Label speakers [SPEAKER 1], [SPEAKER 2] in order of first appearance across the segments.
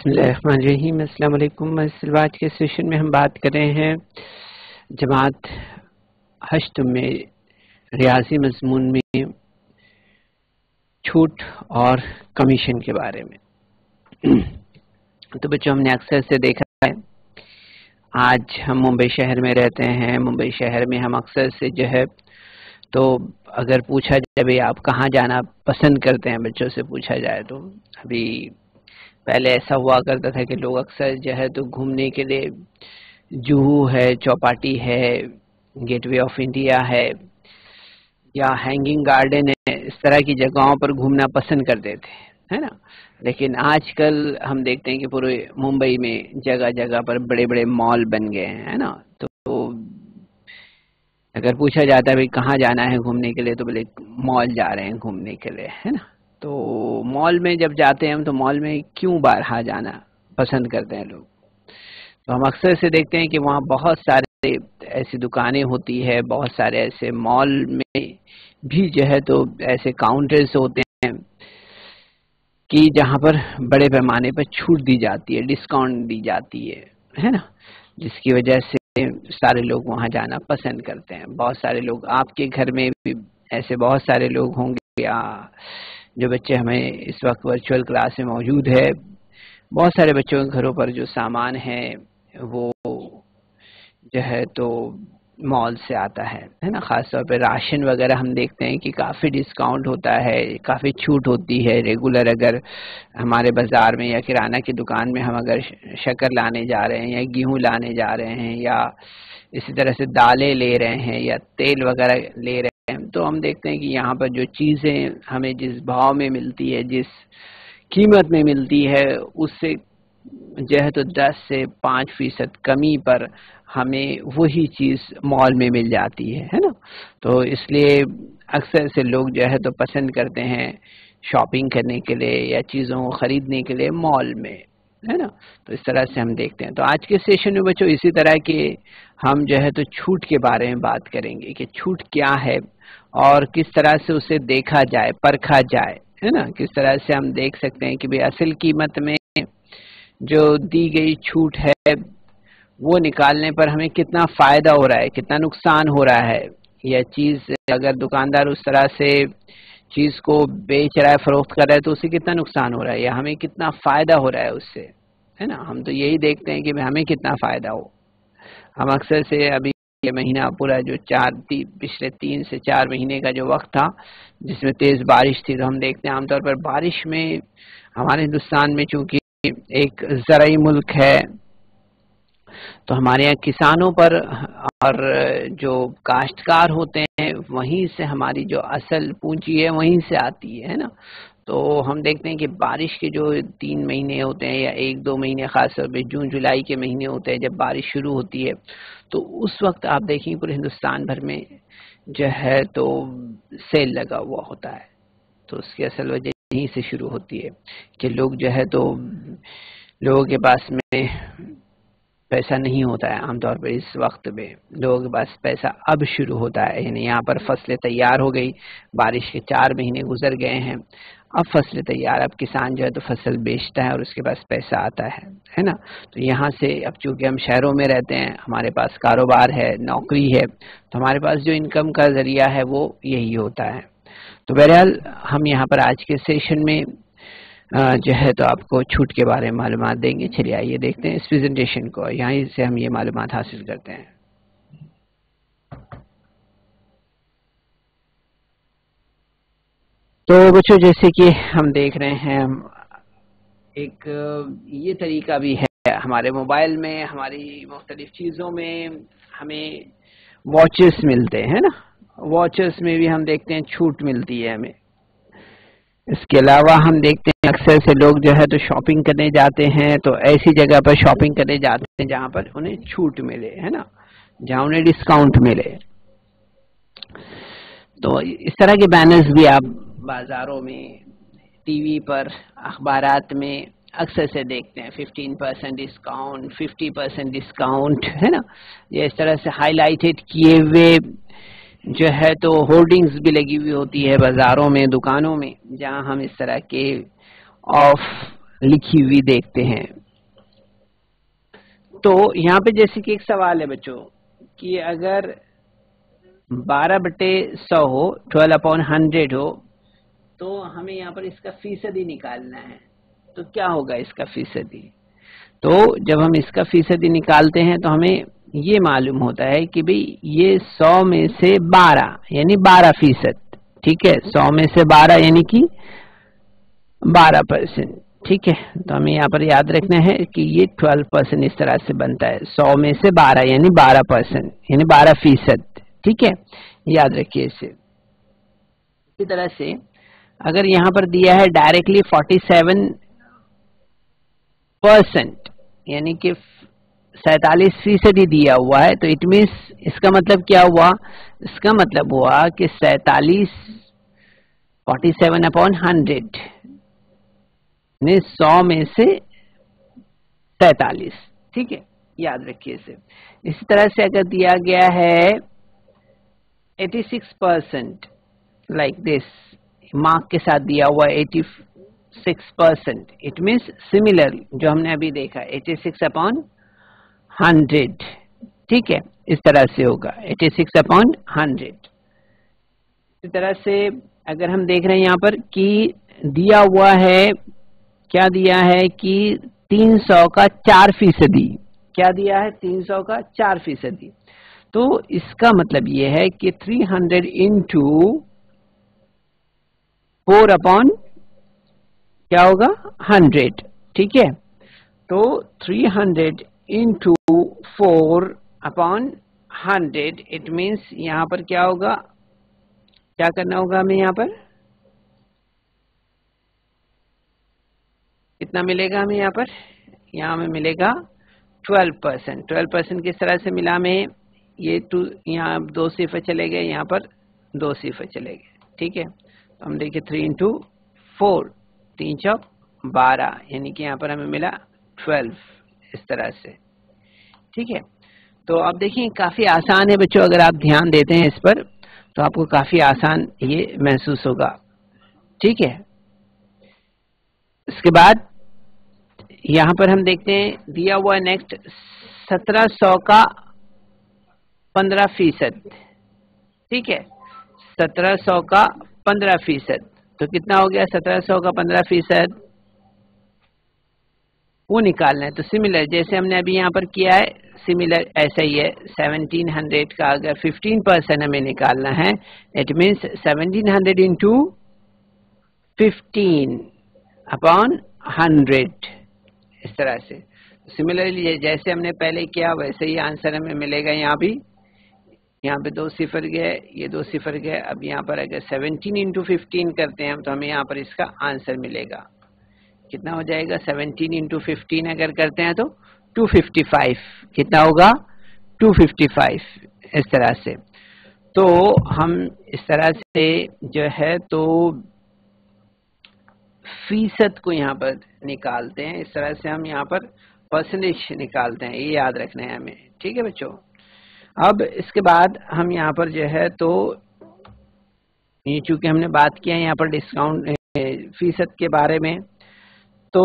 [SPEAKER 1] بسم اللہ الرحمن الرحیم۔ السلام علیکم۔ آج کے سیشن میں ہم بات کر رہے ہیں جماعت ہشتم میں ریاضی مضمون میں چھوٹ اور کمیشن کے بارے میں۔ تو بچوں، ہم نے اکثر سے دیکھا ہے، آج ہم ممبئی شہر میں رہتے ہیں۔ ممبئی شہر میں ہم اکثر سے جو ہے تو اگر پوچھا جائے بھئی آپ کہاں جانا پسند کرتے ہیں، بچوں سے پوچھا جائے تو ابھی پہلے ایسا ہوا کرتا تھا کہ لوگ اکثر جو ہے تو گھومنے کے لیے جوہو ہے، چوپاٹی ہے، گیٹ وے آف انڈیا ہے یا ہینگنگ گارڈن ہے، اس طرح کی جگہوں پر گھومنا پسند کرتے تھے، ہے نا۔ لیکن آج کل ہم دیکھتے ہیں کہ پورے ممبئی میں جگہ جگہ پر بڑے بڑے مال بن گئے ہیں، ہے نا۔ تو اگر پوچھا جاتا ہے بھئی کہاں جانا ہے گھومنے کے لیے تو بولے مال جا رہے ہیں گھومنے کے لیے، ہے نا۔ تو مال میں جب جاتے ہیں ہم تو مال میں کیوں بارہا جانا پسند کرتے ہیں لوگ؟ تو ہم اکثر سے دیکھتے ہیں کہ وہاں بہت سارے ایسی دکانیں ہوتی ہے، بہت سارے ایسے مال میں بھی جو ہے تو ایسے کاؤنٹرز ہوتے ہیں کہ جہاں پر بڑے پیمانے پر چھوٹ دی جاتی ہے، ڈسکاؤنٹ دی جاتی ہے نا، جس کی وجہ سے سارے لوگ وہاں جانا پسند کرتے ہیں۔ بہت سارے لوگ آپ کے گھر میں بھی ایسے بہت سارے لوگ ہوں گے، یا جو بچے ہمیں اس وقت ورچوئل کلاس میں موجود ہے، بہت سارے بچوں کے گھروں پر جو سامان ہے وہ جو ہے تو مال سے آتا ہے نا۔ خاص طور پہ راشن وغیرہ ہم دیکھتے ہیں کہ کافی ڈسکاؤنٹ ہوتا ہے، کافی چھوٹ ہوتی ہے۔ ریگولر اگر ہمارے بازار میں یا کرانہ کی دکان میں ہم اگر شکر لانے جا رہے ہیں یا گیہوں لانے جا رہے ہیں یا اسی طرح سے دالیں لے رہے ہیں یا تیل وغیرہ لے رہے ہیں، تو ہم دیکھتے ہیں کہ یہاں پر جو چیزیں ہمیں جس بھاؤ میں ملتی ہے، جس قیمت میں ملتی ہے، اس سے جو ہے تو 10 سے 5% کمی پر ہمیں وہی چیز مال میں مل جاتی ہے نا۔ تو اس لیے اکثر سے لوگ جو ہے تو پسند کرتے ہیں شاپنگ کرنے کے لیے یا چیزوں کو خریدنے کے لیے مال میں، ہے نا۔ تو اس طرح سے ہم دیکھتے ہیں۔ تو آج کے سیشن میں بچوں اسی طرح کے ہم جو ہے تو چھوٹ کے بارے میں بات کریں گے کہ چھوٹ کیا ہے اور کس طرح سے اسے دیکھا جائے، پرکھا جائے، ہے نا۔ کس طرح سے ہم دیکھ سکتے ہیں کہ بھی اصل قیمت میں جو دی گئی چھوٹ ہے وہ نکالنے پر ہمیں کتنا فائدہ ہو رہا ہے، کتنا نقصان ہو رہا ہے، یا چیز اگر دکاندار اس طرح سے چیز کو بیچ رہا ہے، فروخت کر رہا ہے تو اسے کتنا نقصان ہو رہا ہے، یا ہمیں کتنا فائدہ ہو رہا ہے اس سے، ہے نا۔ ہم تو یہی دیکھتے ہیں کہ ہمیں کتنا فائدہ ہو۔ ہم اکثر سے ابھی یہ مہینہ پورا جو پچھلے 3 سے 4 مہینے کا جو وقت تھا جس میں تیز بارش تھی، تو ہم دیکھتے ہیں عام طور پر بارش میں ہمارے ہندوستان میں چونکہ ایک زرعی ملک ہے تو ہمارے یہاں کسانوں پر اور جو کاشتکار ہوتے ہیں وہیں سے ہماری جو اصل پونجی ہے وہیں سے آتی ہے نا۔ تو ہم دیکھتے ہیں کہ بارش کے جو 3 مہینے ہوتے ہیں یا 1-2 مہینے، خاص طور پہ جون جولائی کے مہینے ہوتے ہیں جب بارش شروع ہوتی ہے، تو اس وقت آپ دیکھیں پورے ہندوستان بھر میں جو ہے تو سیل لگا ہوا ہوتا ہے۔ تو اس کی اصل وجہ یہیں سے شروع ہوتی ہے کہ لوگ جو ہے تو لوگوں کے پاس میں پیسہ نہیں ہوتا ہے عام طور پر۔ اس وقت میں لوگوں کے پاس پیسہ اب شروع ہوتا ہے، یعنی یہاں پر فصلیں تیار ہو گئی، بارش کے 4 مہینے گزر گئے ہیں، اب فصلیں تیار، اب کسان جو ہے تو فصل بیچتا ہے اور اس کے پاس پیسہ آتا ہے نا۔ تو یہاں سے اب چونکہ ہم شہروں میں رہتے ہیں، ہمارے پاس کاروبار ہے، نوکری ہے، تو ہمارے پاس جو انکم کا ذریعہ ہے وہ یہی ہوتا ہے۔ تو بہرحال ہم یہاں پر آج کے سیشن میں جو ہے تو آپ کو چھوٹ کے بارے میں معلومات دیں گے۔ چلیے آئیے دیکھتے ہیں اس پریزنٹیشن کو، یہاں سے ہم یہ معلومات حاصل کرتے ہیں۔ تو بچوں جیسے کہ ہم دیکھ رہے ہیں، ایک یہ طریقہ بھی ہے ہمارے موبائل میں، ہماری مختلف چیزوں میں ہمیں واچز ملتے ہیں نا، واچز میں بھی ہم دیکھتے ہیں چھوٹ ملتی ہے ہمیں۔ اس کے علاوہ ہم دیکھتے ہیں اکثر سے لوگ جو ہے تو شاپنگ کرنے جاتے ہیں تو ایسی جگہ پر شاپنگ کرنے جاتے ہیں جہاں پر انہیں چھوٹ ملے، ہے نا، جہاں انہیں ڈسکاؤنٹ ملے۔ تو اس طرح کے بینرز بھی آپ بازاروں میں، ٹی وی پر، اخبارات میں اکثر سے دیکھتے ہیں، 15% ڈسکاؤنٹ، 50% ڈسکاؤنٹ، ہے نا۔ یہ اس طرح سے ہائی لائٹڈ کیے ہوئے جو ہے تو ہورڈنگز بھی لگی ہوئی ہوتی ہے بازاروں میں، دکانوں میں، جہاں ہم اس طرح کے آف लिखी हुई देखते हैं। तो यहाँ पे जैसे कि एक सवाल है बच्चों कि अगर 12/100 हो, 12/100 हो, तो हमें यहाँ पर इसका फीसदी निकालना है। तो क्या होगा इसका फीसदी? तो जब हम इसका फीसदी निकालते हैं तो हमें ये मालूम होता है कि भाई ये 100 में से 12 यानी 12%। ठीक है, 100 में से 12 यानी कि 12%। ठीक है, तो हमें यहाँ पर याद रखना है कि ये 12% इस तरह से बनता है। 100 में से 12 यानी 12% यानी 12%। ठीक है, याद रखिए इसे। इसी तरह से अगर यहाँ पर दिया है डायरेक्टली 47% यानी कि 47% दिया हुआ है, तो इट मीन्स इसका मतलब क्या हुआ? इसका मतलब हुआ कि 47/100 ने 100 में से 47। ठीक है, याद रखिए इसे। इसी तरह से अगर दिया गया है 86% लाइक दिस, मार्क के साथ दिया हुआ 86%, इट मीन्स सिमिलर जो हमने अभी देखा 86/100। ठीक है, इस तरह से होगा 86/100। इसी तरह से अगर हम देख रहे हैं यहाँ पर कि दिया हुआ है, क्या दिया है कि 300 का 4%। क्या दिया है? 300 का 4%। तो इसका मतलब ये है कि 300 इंटू 4 क्या होगा? 100। ठीक है, तो 300 इंटू 4/100 इट मीन्स यहाँ पर क्या होगा? क्या करना होगा हमें यहाँ पर? कितना मिलेगा हमें यहाँ पर? यहाँ हमें मिलेगा 12%। 12% किस तरह से मिला हमें? ये यहाँ 2 सिफर चले गए, यहाँ पर 2 सिफर चले गए। ठीक है, तो हम देखिए 3 इंटू 4, 3 चौक 12 यानी कि यहाँ पर हमें मिला 12 इस तरह से। ठीक है, तो आप देखिए काफी आसान है बच्चों, अगर आप ध्यान देते हैं इस पर तो आपको काफी आसान ये महसूस होगा। ठीक है, इसके बाद यहां पर हम देखते हैं दिया हुआ नेक्स्ट 1700 का 15%। ठीक है, 1700 का 15%, तो कितना हो गया? 1700 का 15% वो निकालना है। तो सिमिलर जैसे हमने अभी यहाँ पर किया है, सिमिलर ऐसा ही है। 1700 का अगर 15% हमें निकालना है, इट मीन्स 1700 इंटू 15/100 इस तरह से। सिमिलरली जैसे हमने पहले किया वैसे ही आंसर हमें मिलेगा। यहाँ भी यहाँ पे 2 सिफर गए, ये 2 सिफर गए। अब यहाँ पर अगर 17 इंटू 15 करते हैं तो हमें यहाँ पर इसका आंसर मिलेगा। कितना हो जाएगा? 17 इंटू 15 अगर करते हैं तो 255। कितना होगा? 255 इस तरह से। तो हम इस तरह से जो है तो फीसद को यहाँ पर निकालते हैं। इस तरह से हम यहाँ पर परसेंटेज निकालते हैं, ये याद रखना है हमें। ठीक है बच्चों, अब इसके बाद हम यहाँ पर जो है तो ये चूंकि हमने बात किया है यहाँ पर डिस्काउंट फीसद के बारे में, तो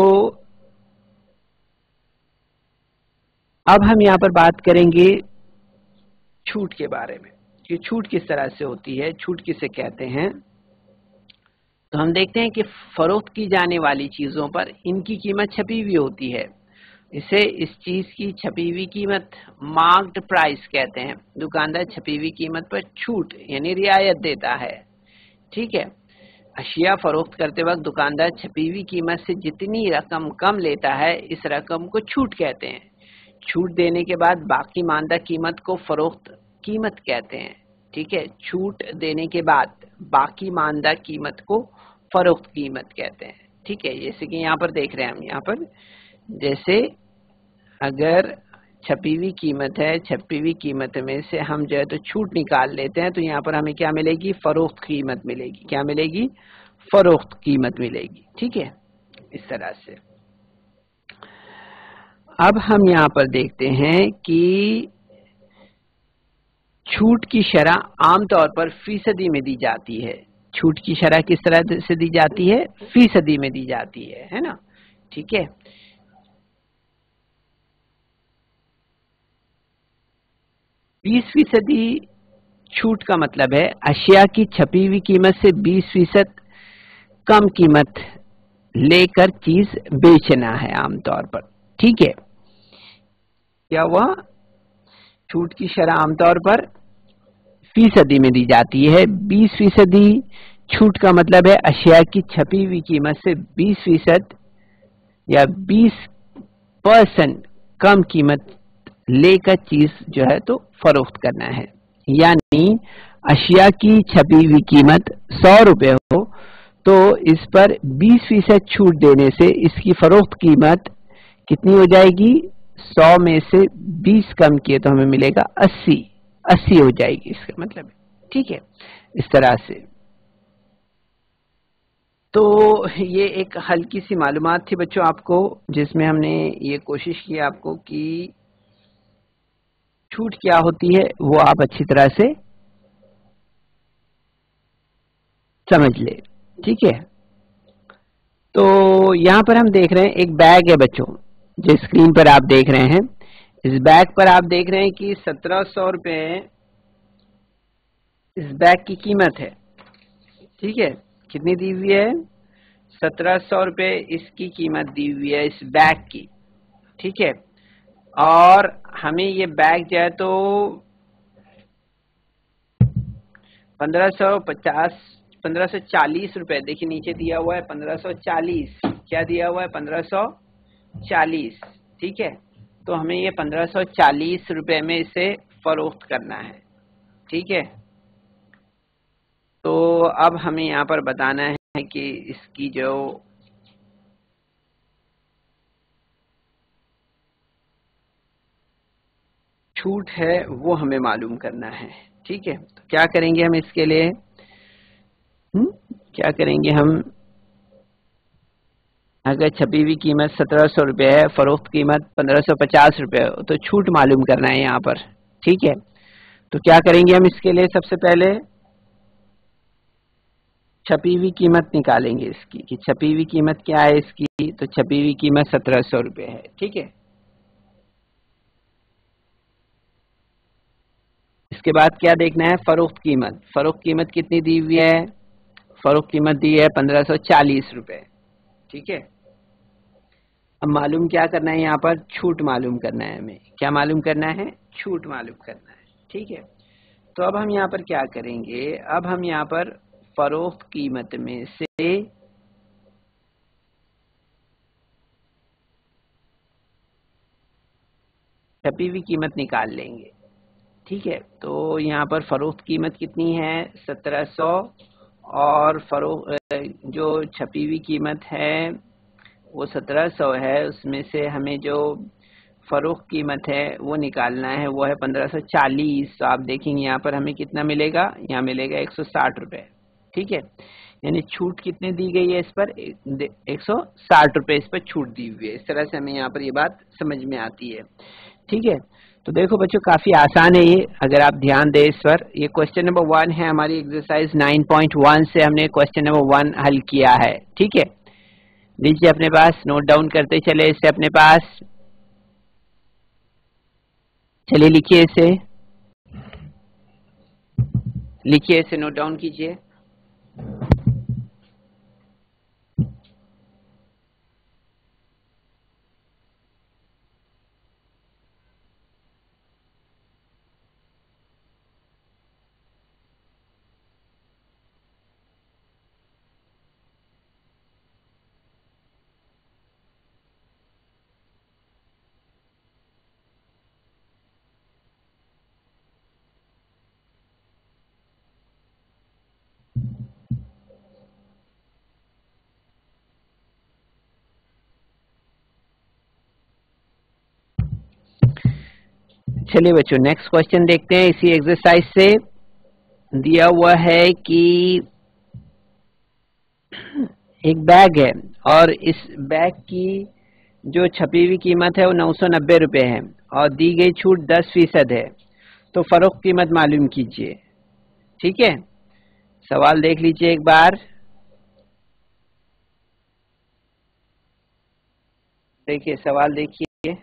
[SPEAKER 1] अब हम यहाँ पर बात करेंगे छूट के बारे में कि छूट किस तरह से होती है, छूट किसे कहते हैं। तो हम देखते हैं कि फरोख्त की जाने वाली चीजों पर इनकी कीमत छपी हुई होती है। इसे इस चीज की छपी हुई कीमत मार्क्ड प्राइस कहते हैं। दुकानदार छपी हुई कीमत पर छूट यानी रियायत देता है। ठीक है, अशिया फरोख्त करते वक्त दुकानदार छपी हुई कीमत से जितनी रकम कम लेता है, इस रकम को छूट कहते हैं। छूट देने के बाद बाकी मानदा कीमत को फरोख्त कीमत कहते हैं। ठीक है, छूट देने के बाद बाकी मानदा कीमत को फरोख्त कीमत कहते हैं। ठीक है, जैसे कि यहाँ पर देख रहे हैं हम, यहाँ पर जैसे अगर छपी हुई कीमत है, छपी हुई कीमत में से हम जो है तो छूट निकाल लेते हैं, तो यहाँ पर हमें क्या मिलेगी? फरोख्त कीमत मिलेगी। क्या मिलेगी? फरोख्त कीमत मिलेगी। ठीक है, इस तरह से। अब हम यहाँ पर देखते हैं कि छूट की शरह आमतौर पर फीसदी में दी जाती है। छूट की शरह किस तरह से दी जाती है? फीसदी में दी जाती है ना। ठीक है। बीस फीसदी छूट का मतलब है अशिया की छपी हुई कीमत से 20% कम कीमत लेकर चीज बेचना है आमतौर पर। ठीक है, क्या हुआ? छूट की शरह आमतौर पर फीसदी में दी जाती है। 20% छूट का मतलब है अशिया की छपी हुई कीमत से 20% या 20% कम कीमत लेकर चीज जो है तो फरोख्त करना है। यानी अशिया की छपी हुई कीमत 100 रुपए हो तो इस पर 20% छूट देने से इसकी फरोख्त कीमत कितनी हो जाएगी? 100 में से 20 कम किए तो हमें मिलेगा 80 हो जाएगी इसका मतलब। ठीक है, इस तरह से। तो ये एक हल्की सी मालूमात थी बच्चों आपको, जिसमें हमने ये कोशिश की आपको कि छूट क्या होती है वो आप अच्छी तरह से समझ ले। ठीक है, तो यहां पर हम देख रहे हैं एक बैग है बच्चों, जो स्क्रीन पर आप देख रहे हैं। इस बैग पर आप देख रहे हैं कि 1700 रुपए इस बैग की कीमत है। ठीक है, कितनी दी हुई है? 1700 रुपए इसकी कीमत दी हुई है इस बैग की। ठीक है, और हमें ये बैग जो है तो 1540 रुपए, देखिए नीचे दिया हुआ है 1540। क्या दिया हुआ है? 1540। ठीक है, तो हमें ये 1540 रुपए में इसे फरोख्त करना है। ठीक है, तो अब हमें यहाँ पर बताना है कि इसकी जो छूट है वो हमें मालूम करना है। ठीक है, तो क्या करेंगे हम इसके लिए? क्या करेंगे हम? अगर छपी हुई कीमत 1700 रुपये है, फरोख्त कीमत 1550 रुपये है, तो छूट मालूम करना है यहाँ पर। ठीक है, तो क्या करेंगे हम इसके लिए? सबसे पहले छपी हुई कीमत निकालेंगे इसकी, कि छपी हुई कीमत क्या है इसकी। तो छपी हुई कीमत 1700 रुपये है। ठीक है, इसके बाद क्या देखना है? फरोख्त कीमत। फरोख्त कीमत कितनी दी हुई है? फरोख्त कीमत दी है 1540 रुपये। ठीक है, अब मालूम क्या करना है? यहाँ पर छूट मालूम करना है हमें। क्या मालूम करना है? छूट मालूम करना है। ठीक है, तो अब हम यहाँ पर क्या करेंगे? अब हम यहाँ पर फरोख्त कीमत में से छपी हुई कीमत निकाल लेंगे। ठीक है, तो यहाँ पर फरोख्त कीमत कितनी है? 1700, और जो छपी हुई कीमत है वो 1700 है। उसमें से हमें जो फरोख्त कीमत है वो निकालना है, वो है 1540। तो आप देखेंगे यहाँ पर हमें कितना मिलेगा? यहाँ मिलेगा 160 रुपये। ठीक है, यानी छूट कितने दी गई है इस पर? 160 रुपये इस पर छूट दी हुई है। इस तरह से हमें यहाँ पर ये बात समझ में आती है। ठीक है, तो देखो बच्चों काफी आसान है ये, अगर आप ध्यान दें इस पर। ये क्वेश्चन नंबर 1 है हमारी एक्सरसाइज 9.1 से हमने क्वेश्चन नंबर 1 हल किया है। ठीक है, लीजिए अपने पास, नोट डाउन करते चले इसे अपने पास। चलिए लिखिए इसे, लिखिए इसे, नोट डाउन कीजिए। चलिए बच्चों नेक्स्ट क्वेश्चन देखते हैं। इसी एक्सरसाइज से दिया हुआ है कि एक बैग है और इस बैग की जो छपी हुई कीमत है वो 990 रुपये है और दी गई छूट 10% है। तो फरोख्त कीमत मालूम कीजिए। ठीक है, सवाल देख लीजिए एक बार। देखिए सवाल देखिए,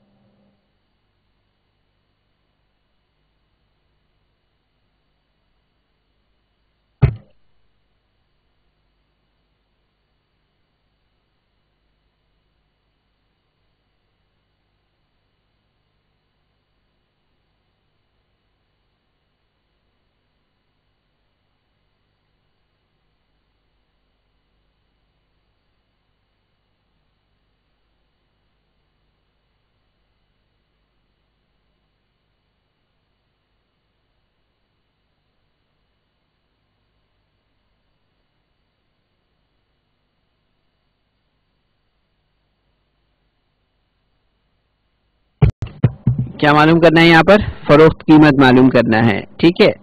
[SPEAKER 1] क्या मालूम करना है यहाँ पर? फरोख्त कीमत मालूम करना है। ठीक है,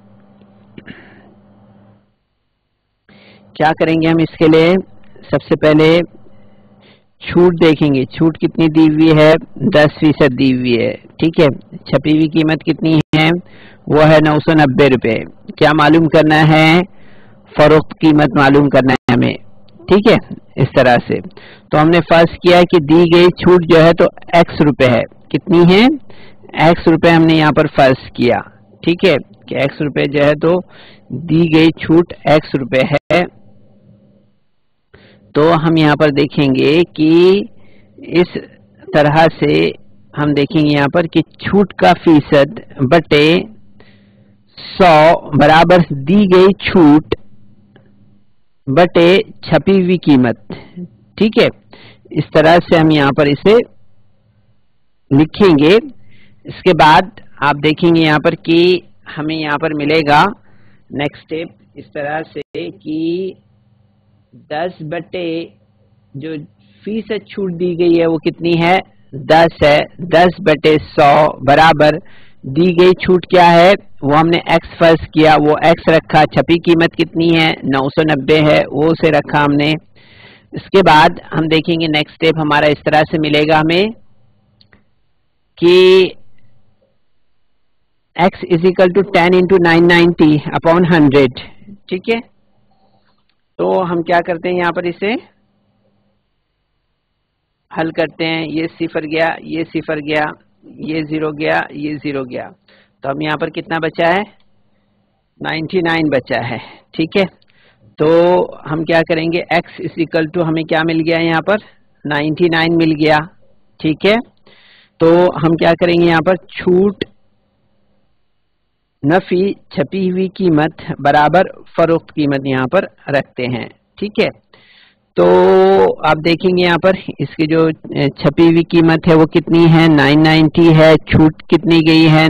[SPEAKER 1] क्या करेंगे हम इसके लिए? सबसे पहले छूट देखेंगे, छूट कितनी दी हुई है? 10% दी हुई है। ठीक है, छपी हुई कीमत कितनी है? वो है 990 रुपये। क्या मालूम करना है? फरोख्त कीमत मालूम करना है हमें। ठीक है, इस तरह से तो हमने फर्ज किया कि दी गई छूट जो है तो x रुपए है। कितनी है? x रुपए हमने यहाँ पर फर्ज किया। ठीक है, कि x रुपए जो है तो दी गई छूट x रुपए है। तो हम यहाँ पर देखेंगे कि इस तरह से हम देखेंगे यहाँ पर कि छूट का फीसद बटे 100 बराबर दी गई छूट बटे छपी हुई कीमत। ठीक है, इस तरह से हम यहाँ पर इसे लिखेंगे। इसके बाद आप देखेंगे यहाँ पर कि हमें यहाँ पर मिलेगा नेक्स्ट स्टेप इस तरह से कि 10 बटे जो फीसद छूट दी गई है वो कितनी है? 10 है। 10 बटे 100 बराबर दी गई छूट क्या है? वो हमने x फर्ज किया, वो x रखा। छपी कीमत कितनी है? 990 है, वो उसे रखा हमने। इसके बाद हम देखेंगे नेक्स्ट स्टेप हमारा इस तरह से मिलेगा हमें कि x is equal to 10 into 990 upon 100। ठीक है, तो हम क्या करते हैं यहाँ पर इसे हल करते हैं। ये सिफर गया, ये सिफर गया, ये 0 गया, ये 0 गया, तो अब यहाँ पर कितना बचा है? 99 बचा है। ठीक है, तो हम क्या करेंगे? x इज इक्वल टू हमें क्या मिल गया यहाँ पर? 99 मिल गया। ठीक है, तो हम क्या करेंगे यहाँ पर? छूट नफी छपी हुई कीमत बराबर फरोख्त कीमत यहाँ पर रखते हैं। ठीक है, तो आप देखेंगे यहाँ पर इसकी जो छपी हुई कीमत है वो कितनी है? 990 है। छूट कितनी गई है?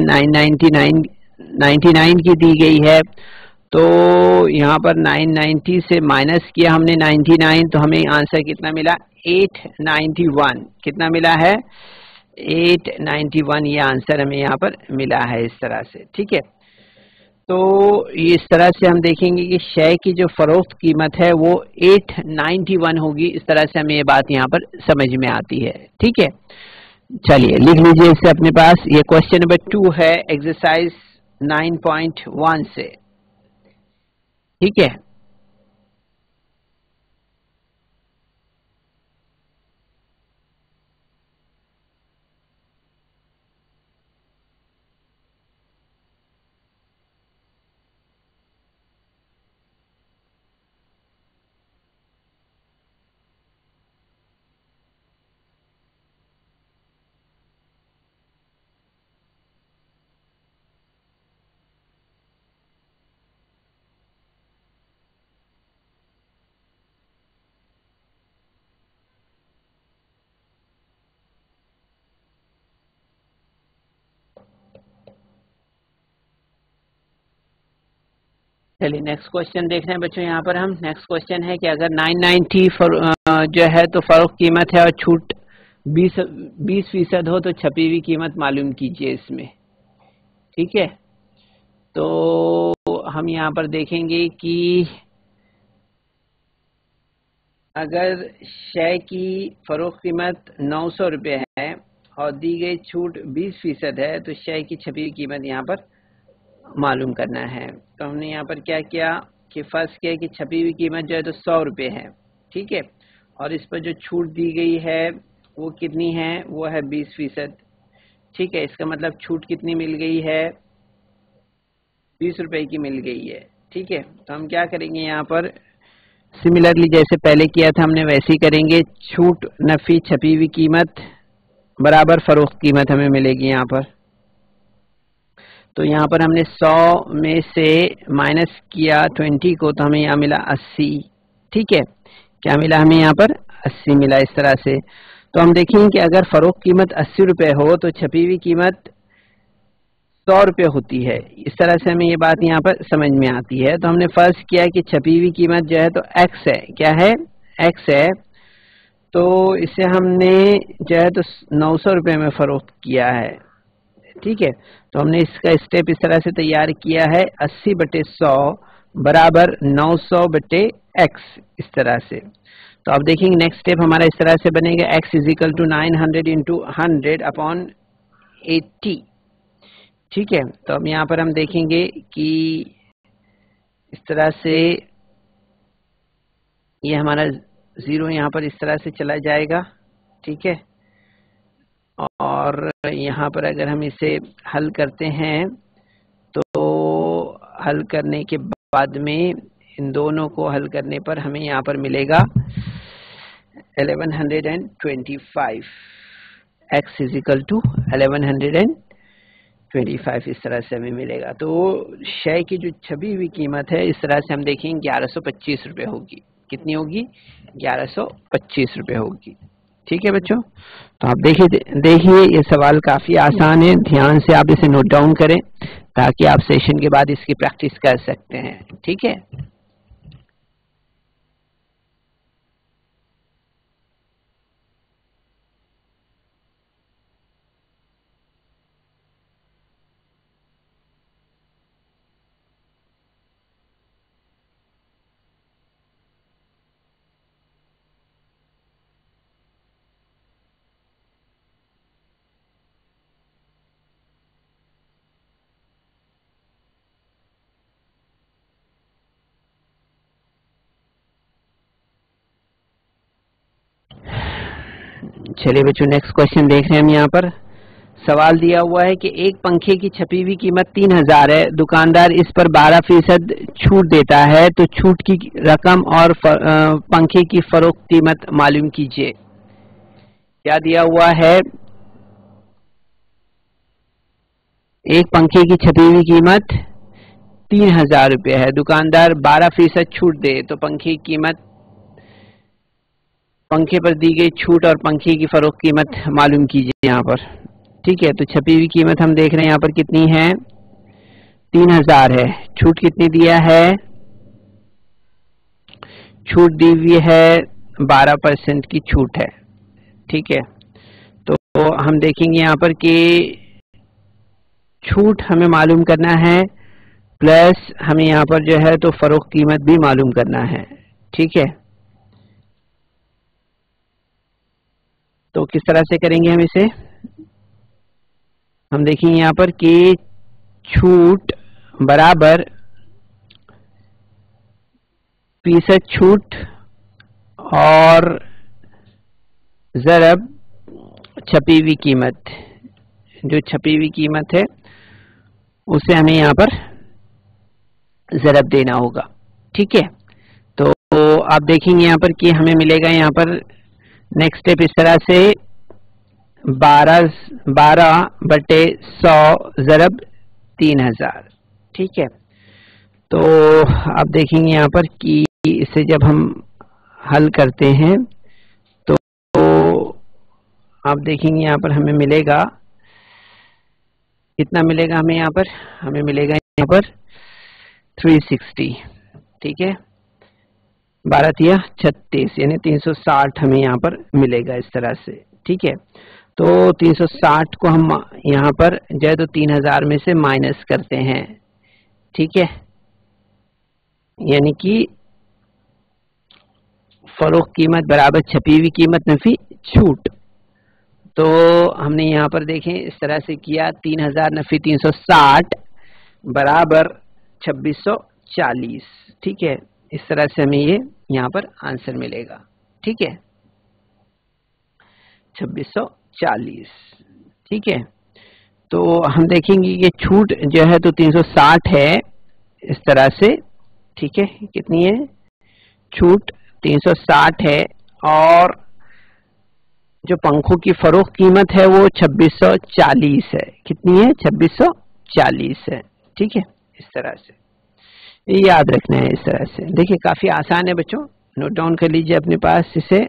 [SPEAKER 1] 999 की दी गई है। तो यहाँ पर 990 से माइनस किया हमने 99, तो हमें आंसर कितना मिला? 891। कितना मिला है? 891 ये आंसर हमें यहाँ पर मिला है इस तरह से। ठीक है, तो इस तरह से हम देखेंगे कि शय की जो फरोख्त कीमत है वो 891 होगी। इस तरह से हमें ये बात यहाँ पर समझ में आती है। ठीक है, चलिए लिख लीजिए इसे अपने पास। ये क्वेश्चन नंबर 2 है एक्सरसाइज 9.1 से। ठीक है, चलिए नेक्स्ट क्वेश्चन देख रहे हैं बच्चों। यहाँ पर हम नेक्स्ट क्वेश्चन है कि अगर 990 जो है तो फरोख्त कीमत है और छूट 20% हो तो छपी हुई कीमत मालूम कीजिए इसमें। ठीक है, तो हम यहाँ पर देखेंगे कि अगर शय की फरोख्त कीमत 900 रुपये है और दी गई छूट 20% है तो शय की छपी हुई कीमत यहाँ पर मालूम करना है। तो हमने यहाँ पर क्या किया कि फर्स्ट किया कि छपी हुई कीमत जो है तो 100 रुपये है। ठीक है, और इस पर जो छूट दी गई है وہ کتنی ہے؟ وہ ہے 20%. ٹھیک ہے، اس کا مطلب چھوٹ کتنی مل گئی ہے؟ 20 روپے کی مل گئی ہے. ٹھیک ہے، تو ہم کیا کریں گے یہاں پر؟ سملرلی جیسے پہلے کیا تھا ہم نے ویسے ہی کریں گے. چھوٹ نفی چھپی ہوئی قیمت برابر فروخت قیمت ہمیں ملے گی یہاں پر. تو یہاں پر ہم نے 100 میں سے مائنس کیا 20 کو، تو ہمیں یہاں ملا 80. ٹھیک ہے، کیا ملا ہمیں یہاں پر؟ 80 ملا. اس طرح سے تو ہم دیکھیں کہ اگر فروخت قیمت 80 روپے ہو تو چھپی ہوئی قیمت 100 روپے ہوتی ہے. اس طرح سے ہمیں یہ بات یہاں پر سمجھ میں آتی ہے. تو ہم نے فرض کیا کہ چھپی ہوئی قیمت جو ہے تو ایکس ہے. کیا ہے؟ ایکس ہے. تو اسے ہم نے جو ہے تو 900 روپے میں فروخت کیا ہے. ٹھیک ہے، تو ہم نے اس کا اسٹیپ اس طرح سے تیار کیا ہے 80/100 برابر 900/x. اس طرح سے تو آپ دیکھیں گے نیکسٹ اسٹیپ ہمارا اس طرح سے بنے گا x = 900 × 100/80. ٹھیک ہے، تو اب یہاں پر ہم دیکھیں گے کہ اس طرح سے یہ ہمارا 0 یہاں پر اس طرح سے چلا جائے گا. ٹھیک ہے، اور یہاں پر اگر ہم اسے حل کرتے ہیں تو حل کرنے کے بعد میں ان دونوں کو حل کرنے پر ہمیں یہاں پر ملے گا 1125. x = 1125 اس طرح سے ہمیں ملے گا. تو شے کی جو چھپی ہوئی قیمت ہے اس طرح سے ہم دیکھیں 1125 روپے ہوگی. کتنی ہوگی؟ 1125 روپے ہوگی. ٹھیک ہے بچوں، تو آپ دیکھیے یہ سوال کافی آسان ہے. دھیان سے آپ اسے نوٹ ڈاؤن کریں تاکہ آپ سیشن کے بعد اس کی پریکٹس کر سکتے ہیں. ٹھیک ہے، چلیے بچوں نیکسٹ کوشچن دیکھ رہے ہیں ہم. یہاں پر سوال دیا ہوا ہے کہ ایک پنکھے کی چھپی ہوئی قیمت 3000 ہے. دکاندار اس پر 12% چھوٹ دیتا ہے، تو چھوٹ کی رقم اور پنکھے کی فروخت قیمت معلوم کیجیے. کیا دیا ہوا ہے؟ ایک پنکھے کی چھپی ہوئی قیمت 3000 روپے ہے. دکاندار 12% چھوٹ دے تو پنکھے کی قیمت، پنکھے پر دی گئی چھوٹ اور پنکھے کی فروخت قیمت معلوم کیجیے یہاں پر. ٹھیک ہے، تو چھپی ہوئی قیمت ہم دیکھ رہے ہیں یہاں پر کتنی ہے؟ 3000 ہے. چھوٹ کتنی دیا ہے؟ چھوٹ دی ہوئی ہے 12% کی چھوٹ ہے. ٹھیک ہے، تو ہم دیکھیں گے یہاں پر کہ چھوٹ ہمیں معلوم کرنا ہے پلس ہمیں یہاں پر جو ہے تو فروخت قیمت بھی معلوم کرنا ہے. ٹھیک ہے، تو کس طرح سے کریں گے ہم اسے؟ ہم دیکھیں یہاں پر کہ چھوٹ برابر فیصد چھوٹ اور ضرب چھپی ہوئی قیمت. جو چھپی ہوئی قیمت ہے اسے ہمیں یہاں پر ضرب دینا ہوگا. ٹھیک ہے، تو آپ دیکھیں گے یہاں پر کہ ہمیں ملے گا یہاں پر نیکسٹ اسٹیپ اس طرح سے 12/100 ضرب 3000. ٹھیک ہے، تو آپ دیکھیں گے یہاں پر کہ اسے جب ہم حل کرتے ہیں تو آپ دیکھیں گے یہاں پر ہمیں ملے گا کتنا ملے گا ہمیں یہاں پر؟ ہمیں ملے گا یہاں پر 360. ٹھیک ہے، 12×3 = 36 یعنی 360 ہمیں یہاں پر ملے گا اس طرح سے. ٹھیک ہے، تو 360 کو ہم یہاں پر جو ہے تو 3000 میں سے مائنس کرتے ہیں. ٹھیک ہے، یعنی کہ فروخت قیمت برابر چھپی ہوئی قیمت نفی چھوٹ. تو ہم نے یہاں پر دیکھیں اس طرح سے کیا 3000 نفی 360 برابر 2640. ٹھیک ہے، اس طرح سے ہمیں یہ یہاں پر آنسر ملے گا. ٹھیک ہے، 2640. ٹھیک ہے, تو ہم دیکھیں گے کہ چھوٹ جو ہے تو 360 ہے اس طرح سے. ٹھیک ہے, کتنی ہے چھوٹ؟ 360 ہے. اور جو پنکھوں کی فروخت قیمت ہے وہ 2640 ہے. کتنی ہے؟ 2640 ہے. ٹھیک ہے, اس طرح سے یہ یاد رکھنا ہے. اس طرح سے دیکھیں کافی آسان ہے بچوں, نوٹ ڈاؤن کر لیجئے اپنے پاس اسے.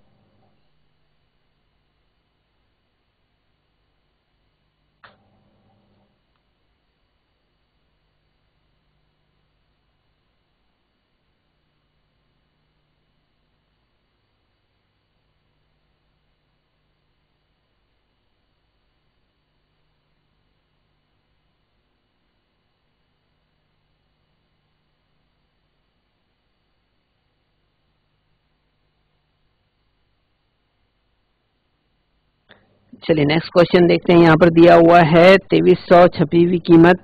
[SPEAKER 1] چلیے نیکسٹ کوشچن دیکھتے ہیں. یہاں پر دیا ہوا ہے 2300 چھپی ہوئی قیمت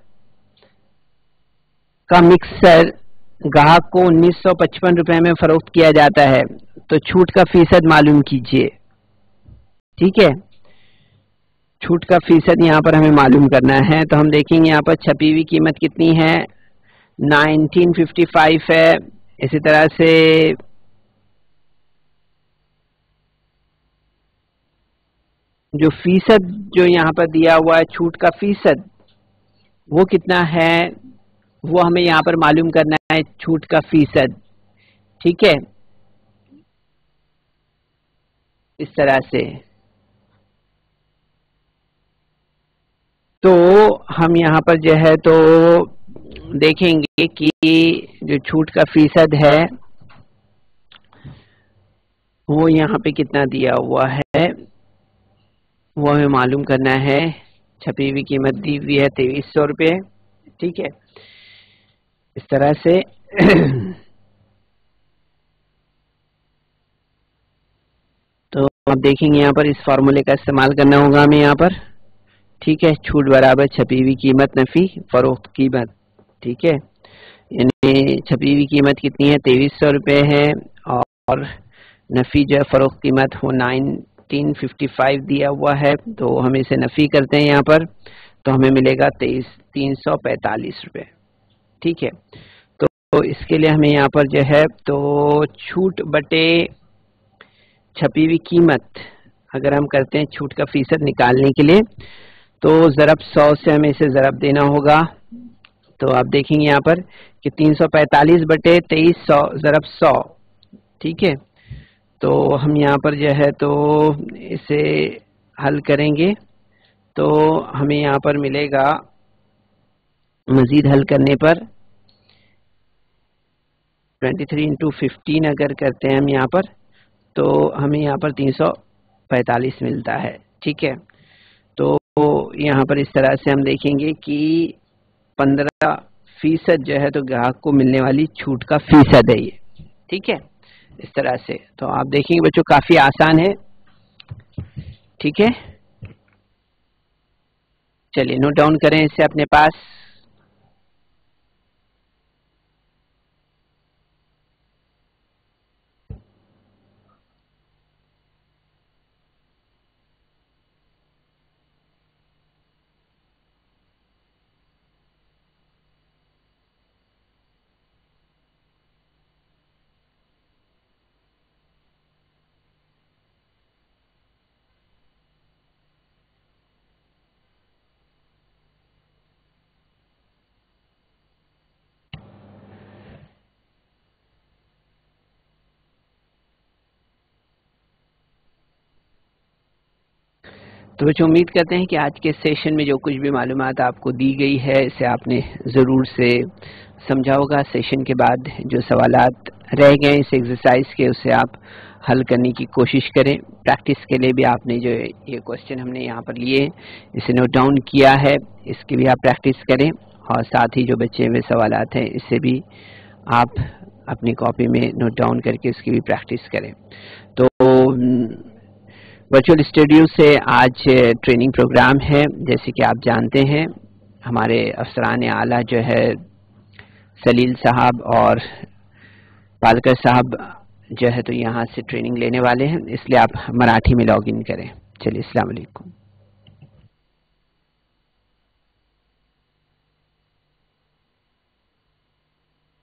[SPEAKER 1] کا مکسر گاہک کو 1955 روپے میں فروخت کیا جاتا ہے, تو چھوٹ کا فیصد معلوم کیجئے. ٹھیک ہے, چھوٹ کا فیصد یہاں پر ہمیں معلوم کرنا ہے. تو ہم دیکھیں گے یہاں پر چھپی ہوئی قیمت کتنی ہے, 1955 ہے. اسی طرح سے جو فیصد جو یہاں پر دیا ہوا ہے چھوٹ کا فیصد وہ کتنا ہے, وہ ہمیں یہاں پر معلوم کرنا ہے. چھوٹ کا فیصد. ٹھیک ہے, اس طرح سے. تو ہم یہاں پر جو ہے تو دیکھیں گے کہ جو چھوٹ کا فیصد ہے وہ یہاں پہ کتنا دیا ہوا ہے, وہ ہمیں معلوم کرنا ہے. چھپی ہوئی قیمت دی ہوئی ہے 2300 روپے. ٹھیک ہے, اس طرح سے. تو آپ دیکھیں گے یہاں پر اس فارمولے کا استعمال کرنا ہوگا ہمیں یہاں پر. ٹھیک ہے, چھوٹ برابر چھپی ہوئی قیمت نفی فروخت قیمت. ٹھیک ہے, یعنی چھپی ہوئی قیمت کتنی ہے 2300 روپے ہے, اور نفی جو ہے فروخت قیمت وہ 1955 دیا ہوا ہے. تو ہم اسے نفی کرتے ہیں یہاں پر, تو ہمیں ملے گا 345 روپے. ٹھیک ہے, تو اس کے لیے ہمیں یہاں پر جو ہے تو چھوٹ بٹے چھپی ہوئی قیمت اگر ہم کرتے ہیں چھوٹ کا فیصد نکالنے کے لیے, تو ضرب 100 سے ہمیں اسے ضرب دینا ہوگا. تو آپ دیکھیں گے یہاں پر کہ 345 بٹے 2300 ضرب 100. ٹھیک ہے, تو ہم یہاں پر جو ہے تو اسے حل کریں گے تو ہمیں یہاں پر ملے گا مزید حل کرنے پر 23 انٹو 15 اگر کرتے ہیں ہم یہاں پر, تو ہمیں یہاں پر 345 ملتا ہے. ٹھیک ہے, تو یہاں پر اس طرح سے ہم دیکھیں گے کہ 15% جو ہے تو گاہک کو ملنے والی چھوٹ کا فیصد ہے یہ. ٹھیک ہے, اس طرح سے. تو آپ دیکھیں گے بچوں کافی آسان ہے. ٹھیک ہے, چلیے نوٹ ڈاؤن کریں اسے اپنے پاس. تو بچوں امید کرتے ہیں کہ آج کے سیشن میں جو کچھ بھی معلومات آپ کو دی گئی ہے اسے آپ نے ضرور سے سمجھا ہوگا. سیشن کے بعد جو سوالات رہ گئے اس ایکسرسائز کے اسے آپ حل کرنے کی کوشش کریں. پریکٹس کے لیے بھی آپ نے جو یہ کوشچن ہم نے یہاں پر لیے اسے نوٹ ڈاؤن کیا ہے, اس کے بھی آپ پریکٹس کریں, اور ساتھ ہی جو بچے ہوئے سوالات ہیں اس سے بھی آپ اپنی کاپی میں نوٹ ڈاؤن کر کے اس کی بھی پریکٹس کریں. تو ورچوئل اسٹوڈیو سے آج ٹریننگ پروگرام ہے. جیسے کہ آپ جانتے ہیں ہمارے افسران اعلیٰ جو ہے سلیل صاحب اور پالکر صاحب جو ہے تو یہاں سے ٹریننگ لینے والے ہیں، اس لیے آپ مراٹھی میں لاگ ان کریں. چلیے السلام علیکم.